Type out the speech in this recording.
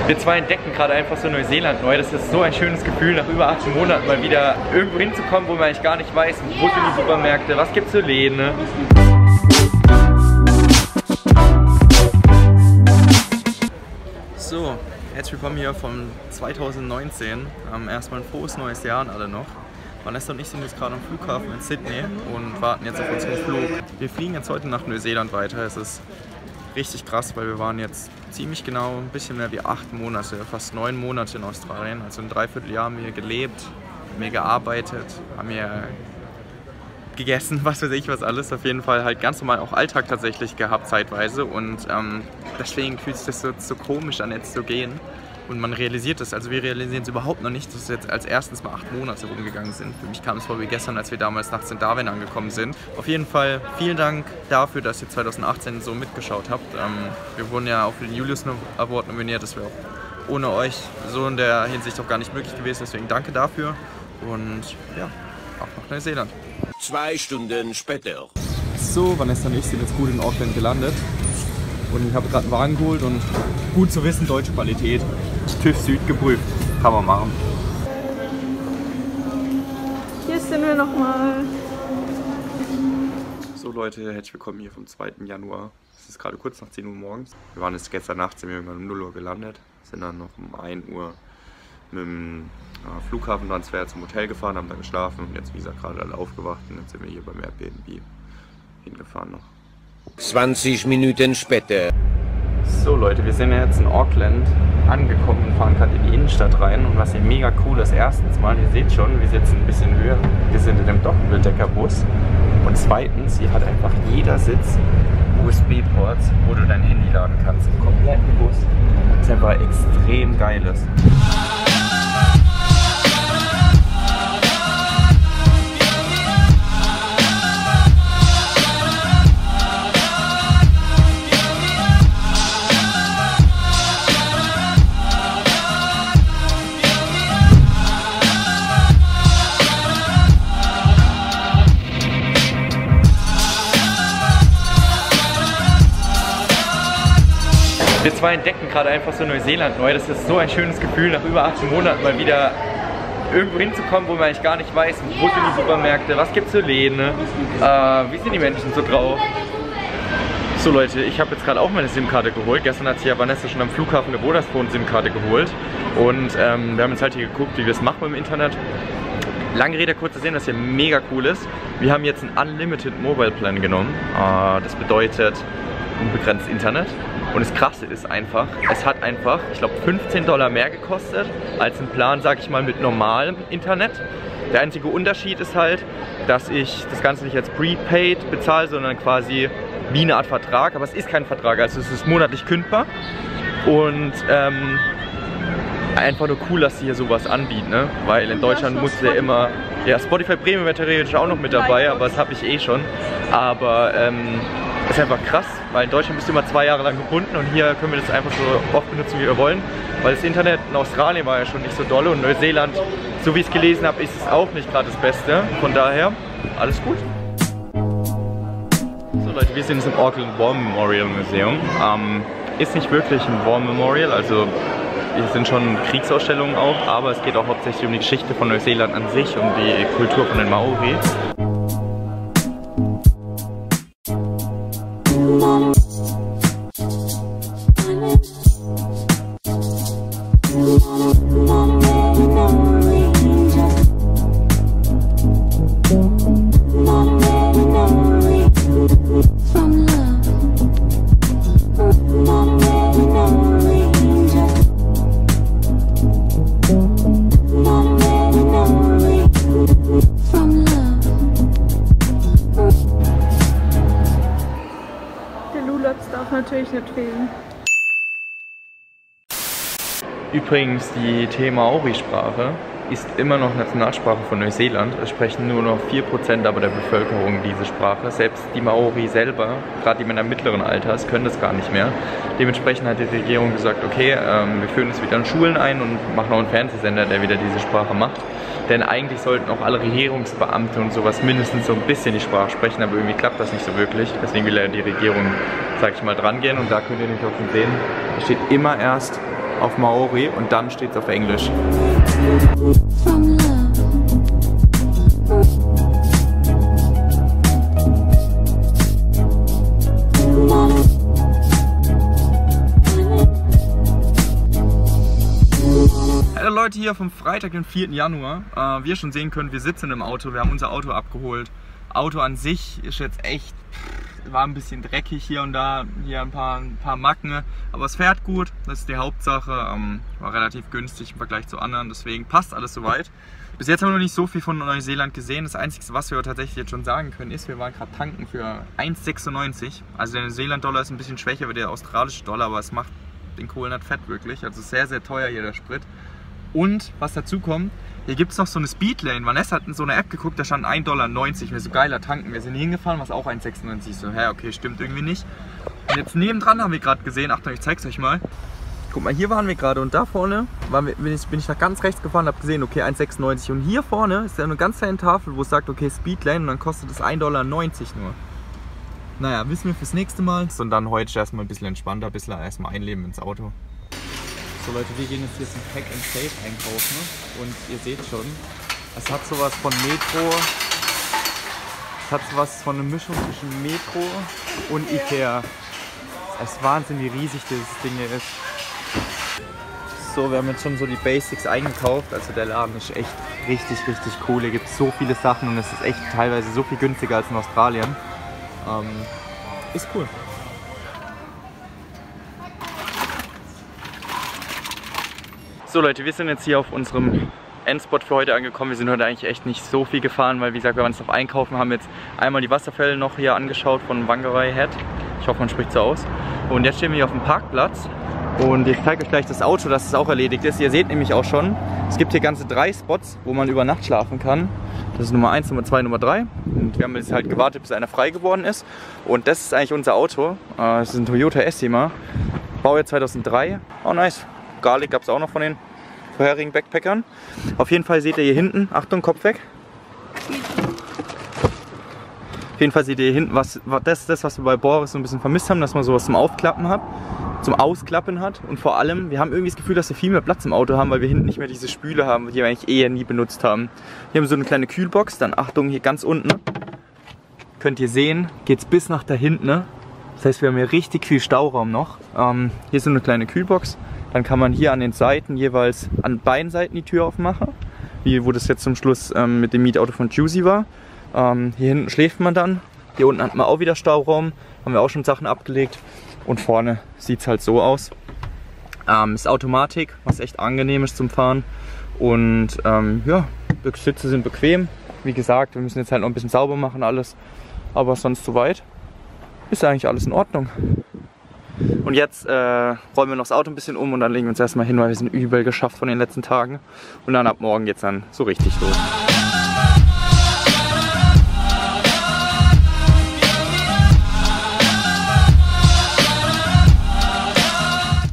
Wir zwei entdecken gerade einfach so Neuseeland neu. Das ist so ein schönes Gefühl, nach über 18 Monaten mal wieder irgendwo hinzukommen, wo man eigentlich gar nicht weiß, wo sind die Supermärkte, was gibt's für Läden. Ne? So, herzlich willkommen hier von 2019. Erstmal ein frohes neues Jahr an alle noch. Vanessa und ich sind jetzt gerade am Flughafen in Sydney und warten jetzt auf unseren Flug. Wir fliegen jetzt heute nach Neuseeland weiter. Es ist richtig krass, weil wir waren jetzt ziemlich genau ein bisschen mehr wie 8 Monate, fast 9 Monate in Australien. Also ein Dreivierteljahr haben wir hier gelebt, haben hier gearbeitet, haben hier gegessen, was weiß ich was alles. Auf jeden Fall halt ganz normal auch Alltag tatsächlich gehabt zeitweise und deswegen fühlt sich das so komisch an, jetzt zu gehen. Und man realisiert es, also wir realisieren es überhaupt noch nicht, dass es jetzt als erstens mal 8 Monate rumgegangen sind. Für mich kam es vor wie gestern, als wir damals nachts in Darwin angekommen sind. Auf jeden Fall vielen Dank dafür, dass ihr 2018 so mitgeschaut habt. Wir wurden ja auch für den Julius Award nominiert, das wäre auch ohne euch so in der Hinsicht auch gar nicht möglich gewesen. Deswegen danke dafür und ja, auch nach Neuseeland. 2 Stunden später. So, Vanessa und ich sind jetzt gut in Auckland gelandet. Und ich habe gerade einen Wagen geholt und gut zu wissen, deutsche Qualität. TÜV Süd geprüft. Kann man machen. Hier sind wir nochmal. So Leute, herzlich willkommen hier vom 2. Januar. Es ist gerade kurz nach 10 Uhr morgens. Wir waren jetzt gestern Nacht, sind wir irgendwann um 0 Uhr gelandet. Sind dann noch um 1 Uhr mit dem Flughafentransfer zum Hotel gefahren, haben da geschlafen und jetzt wie gesagt gerade alle aufgewacht und jetzt sind wir hier beim Airbnb hingefahren noch. 20 Minuten später. So Leute, wir sind jetzt in Auckland angekommen und fahren gerade in die Innenstadt rein und was hier mega cool ist, erstens mal, ihr seht schon, wir sitzen ein bisschen höher, wir sind in dem Doppeldeckerbus und zweitens, hier hat einfach jeder Sitz USB-Ports, wo du dein Handy laden kannst, im kompletten Bus, was einfach extrem geil ist. Wir zwei entdecken gerade einfach so Neuseeland neu. Das ist so ein schönes Gefühl, nach über 18 Monaten mal wieder irgendwo hinzukommen, wo man eigentlich gar nicht weiß, wo sind die Supermärkte, was gibt es für Läden, wie sind die Menschen so drauf. So Leute, ich habe jetzt gerade auch meine SIM-Karte geholt. Gestern hat sich ja Vanessa schon am Flughafen eine Vodafone-SIM-Karte geholt. Und wir haben jetzt halt hier geguckt, wie wir es machen im Internet. Lange Rede, kurzer Sinn, was hier mega cool ist. Wir haben jetzt einen Unlimited Mobile Plan genommen. Das bedeutet unbegrenzt Internet. Und das Krasse ist einfach, es hat einfach, ich glaube, $15 mehr gekostet als ein Plan, sag ich mal, mit normalem Internet. Der einzige Unterschied ist halt, dass ich das Ganze nicht als Prepaid bezahle, sondern quasi wie eine Art Vertrag. Aber es ist kein Vertrag, also es ist monatlich kündbar. Und einfach nur cool, dass sie hier sowas anbieten, ne? Weil in Deutschland musst du ja immer, ja, Spotify Premium wäre theoretisch auch noch mit dabei, aber das habe ich eh schon. Aber ist einfach krass, weil in Deutschland bist du immer 2 Jahre lang gebunden und hier können wir das einfach so oft benutzen, wie wir wollen. Weil das Internet in Australien war ja schon nicht so dolle und Neuseeland, so wie ich es gelesen habe, ist es auch nicht gerade das Beste. Von daher, alles gut. So Leute, wir sind jetzt im Auckland War Memorial Museum. Ist nicht wirklich ein War Memorial, also hier sind schon Kriegsausstellungen auch, aber es geht auch hauptsächlich um die Geschichte von Neuseeland an sich, um die Kultur von den Maori. Darf natürlich nicht fehlen. Übrigens, die Maori-Sprache ist immer noch Nationalsprache von Neuseeland. Es sprechen nur noch 4% aber der Bevölkerung diese Sprache. Selbst die Maori selber, gerade die Männer mittleren Alters, können das gar nicht mehr. Dementsprechend hat die Regierung gesagt, okay, wir führen es wieder in Schulen ein und machen auch einen Fernsehsender, der wieder diese Sprache macht. Denn eigentlich sollten auch alle Regierungsbeamte und sowas mindestens so ein bisschen die Sprache sprechen, aber irgendwie klappt das nicht so wirklich. Deswegen will ja die Regierung, sag ich mal, dran gehen und da könnt ihr nicht offen sehen. Da steht immer erst auf Maori und dann steht es auf Englisch. Hallo Leute, hier vom Freitag, den 4. Januar. Wie ihr schon sehen könnt, wir sitzen im Auto, wir haben unser Auto abgeholt. Auto an sich ist jetzt echt, war ein bisschen dreckig hier und da, hier ein paar Macken, aber es fährt gut, das ist die Hauptsache. War relativ günstig im Vergleich zu anderen, deswegen passt alles soweit. Bis jetzt haben wir noch nicht so viel von Neuseeland gesehen. Das Einzige, was wir tatsächlich jetzt schon sagen können, ist, wir waren gerade tanken für 1,96. Also der Neuseeland-Dollar ist ein bisschen schwächer wie der australische Dollar, aber es macht den Kohl nicht fett wirklich. Also sehr, sehr teuer hier der Sprit. Und was dazu kommt, hier gibt es noch so eine Speedlane. Vanessa hat in so eine App geguckt, da stand 1,90 $. Wir so geiler tanken. Wir sind hier hingefahren, was auch 1,96. So, hä, okay, stimmt irgendwie nicht. Und jetzt nebendran haben wir gerade gesehen, Achtung, ich zeig's euch mal. Guck mal, hier waren wir gerade und da vorne bin ich nach ganz rechts gefahren und habe gesehen, okay, 1,96. Und hier vorne ist ja eine ganz kleine Tafel, wo es sagt, okay, Speedlane und dann kostet es 1,90 $ nur. Naja, wissen wir fürs nächste Mal. Und dann heute erstmal ein bisschen entspannter, ein bisschen erstmal einleben ins Auto. So Leute, wir gehen jetzt hier zum Pack and Save einkaufen und ihr seht schon, es hat sowas von Metro, es hat sowas von einer Mischung zwischen Metro und Ikea. Es ist Wahnsinn, wie riesig dieses Ding hier ist. So, wir haben jetzt schon so die Basics eingekauft, also der Laden ist echt richtig cool. Hier gibt es so viele Sachen und es ist echt teilweise so viel günstiger als in Australien. Ist cool. So Leute, wir sind jetzt hier auf unserem Endspot für heute angekommen. Wir sind heute eigentlich echt nicht so viel gefahren, weil wie gesagt, wir waren jetzt auf Einkaufen, haben jetzt einmal die Wasserfälle noch hier angeschaut von Whangarei Head. Ich hoffe, man spricht so aus. Und jetzt stehen wir hier auf dem Parkplatz und ich zeige euch gleich das Auto, dass es auch erledigt ist. Ihr seht nämlich auch schon, es gibt hier ganze 3 Spots, wo man über Nacht schlafen kann. Das ist Nummer 1, Nummer 2, Nummer 3. Und wir haben jetzt halt gewartet, bis einer frei geworden ist. Und das ist eigentlich unser Auto. Das ist ein Toyota Estima. Baujahr 2003. Oh nice. Garlic gab es auch noch von den vorherigen Backpackern. Auf jeden Fall seht ihr hier hinten, Achtung, Kopf weg. Auf jeden Fall seht ihr hier hinten, das ist das, was wir bei Boris so ein bisschen vermisst haben, dass man sowas zum Aufklappen hat, zum Ausklappen hat. Und vor allem, wir haben irgendwie das Gefühl, dass wir viel mehr Platz im Auto haben, weil wir hinten nicht mehr diese Spüle haben, die wir eigentlich eher nie benutzt haben. Hier haben wir so eine kleine Kühlbox, dann Achtung, hier ganz unten, könnt ihr sehen, geht es bis nach da hinten. Das heißt, wir haben hier richtig viel Stauraum noch. Hier ist so eine kleine Kühlbox. Dann kann man hier an den Seiten jeweils an beiden Seiten die Tür aufmachen, wie wo das jetzt zum Schluss mit dem Mietauto von Juicy war. Hier hinten schläft man dann. Hier unten hat man auch wieder Stauraum, haben wir auch schon Sachen abgelegt. Und vorne sieht es halt so aus. Ist Automatik, was echt angenehm ist zum Fahren. Und ja, die Sitze sind bequem. Wie gesagt, wir müssen jetzt halt noch ein bisschen sauber machen alles. Aber sonst soweit ist eigentlich alles in Ordnung. Und jetzt räumen wir noch das Auto ein bisschen um und dann legen wir uns erstmal hin, weil wir sind übel geschafft von den letzten Tagen. Und dann ab morgen geht's dann so richtig los.